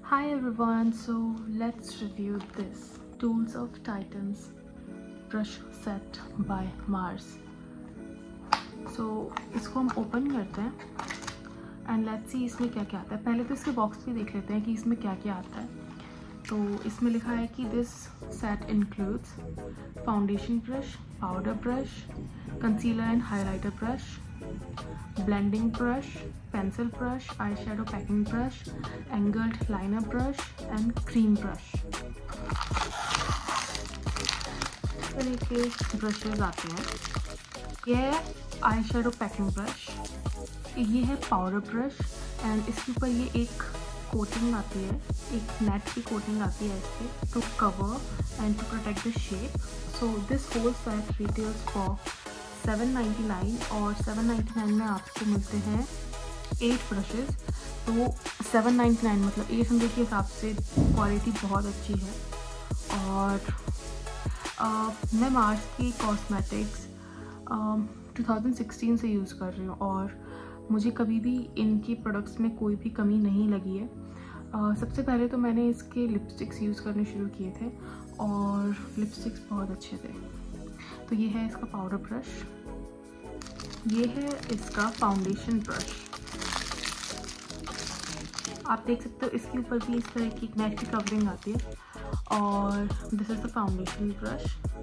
Hi everyone, so let's review this Tools of Titans brush set by Mars. So इसको हम open करते हैं and let's see इसमें क्या क्या आता है। पहले तो इसके बॉक्स पे देख लेते हैं कि इसमें क्या क्या आता है। तो इसमें लिखा है कि this set includes foundation brush, powder brush, concealer and highlighter brush, blending brush, pencil brush, eyeshadow packing brush, angled liner brush and cream brush। इस तरह के ब्रशेज आते हैं। ये है आई शेडो पैकिंग ब्रश, ये है पाउडर ब्रश एंड इसके ऊपर ये एक कोटिंग आती है, एक नेट की कोटिंग आती है इसके to cover and to protect the shape. So this whole set retails for $7.99 और $7.99 में आपको मिलते हैं 8 ब्रशेज़। तो 7.99 मतलब 800 के हिसाब से क्वालिटी बहुत अच्छी है। और मैं मार्स की कॉस्मेटिक्स 2016 से यूज़ कर रही हूँ और मुझे कभी भी इनके प्रोडक्ट्स में कोई भी कमी नहीं लगी है। सबसे पहले तो मैंने इसके लिपस्टिक्स यूज़ करने शुरू किए थे और लिपस्टिक्स बहुत अच्छे थे। तो ये है इसका पाउडर ब्रश, ये है इसका फाउंडेशन ब्रश। आप देख सकते हो इसके ऊपर भी इस तरह की एक नेट की कवरिंग आती है। और this is the foundation brush.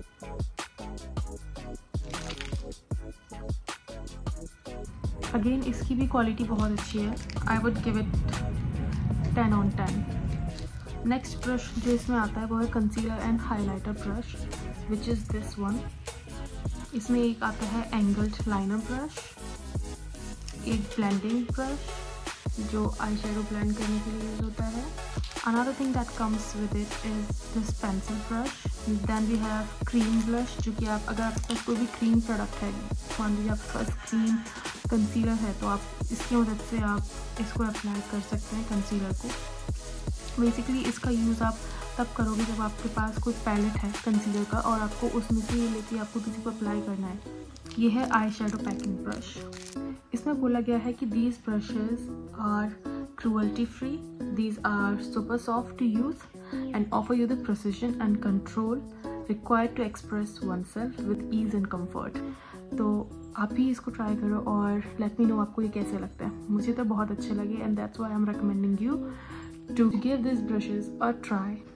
Again इसकी भी क्वालिटी बहुत अच्छी है। I would give it 10 on 10। Next brush जो इसमें आता है वो है concealer and highlighter brush, which is this one. इसमें एक आता है एंगल्ड लाइनर ब्रश, एक ब्लेंडिंग ब्रश जो आई शेडो ब्लेंड करने के लिए यूज़ होता है। Another thing that comes with it is this pencil brush. Then we have cream brush, जो कि आप अगर आपके पास कोई भी क्रीम प्रोडक्ट है, मान लीजिए आपके पास क्रीम कंसीलर है, तो आप इसकी मदद से आप इसको अप्लाई कर सकते हैं कंसीलर को। बेसिकली इसका यूज़ आप तब करोगे जब आपके पास कोई पैलेट है कंसीलर का और आपको उसमें से ये लेके आपको किसी को अप्लाई करना है। ये है आई शेडो पैकिंग ब्रश। इसमें बोला गया है कि these brushes are cruelty free, these are super soft to use and offer you the precision and control required to express oneself with ease and comfort. तो आप भी इसको try करो और लेट मी नो आपको ये कैसे लगता है। मुझे तो बहुत अच्छे लगे and that's why I am recommending you to give these brushes a try।